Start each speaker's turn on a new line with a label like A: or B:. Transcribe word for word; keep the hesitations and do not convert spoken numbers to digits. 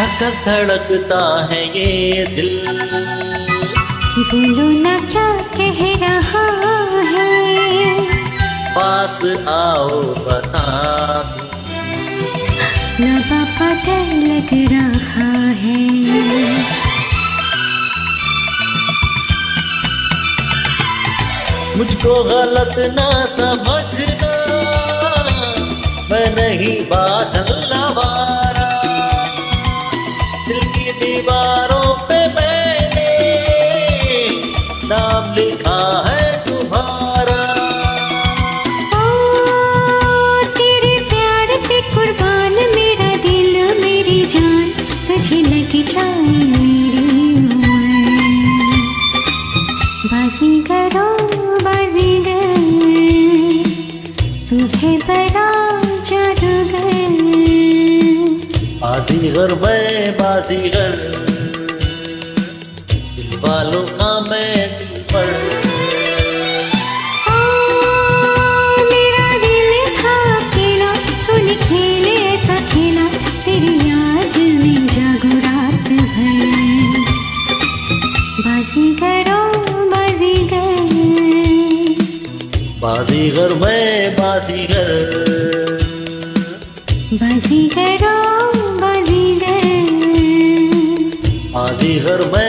A: धक धक धड़कता है ये दिल।
B: बोलो ना क्या कह रहा है,
A: पास आओ बता दूं।
B: लबा पता लग रहा है।
A: मुझको गलत ना समझना, मैं नहीं बादल आवारा। दिल की दीवारों पे मैंने नाम लिखा है तुम्हारा।
B: ओ तेरे प्यार पे कुर्बान मेरा दिल मेरी जान, तुझे लग जाए मेरी उम्र। बाजीगरो बाजीगर, तू है बड़ा जादूगर।
A: बाजीगर मैं बाजीगर, दिल वालों का मैं दिल पर।
B: ओ मेरा दिल था अकेला, तूने खेले ऐसा खेला, तेरी याद में जागू रात भर। बाजीगरो बाजीगर,
A: बाजीगर मैं बाजीगर,
B: बाजीगरो बाजीगर,
A: बाजीगर मैं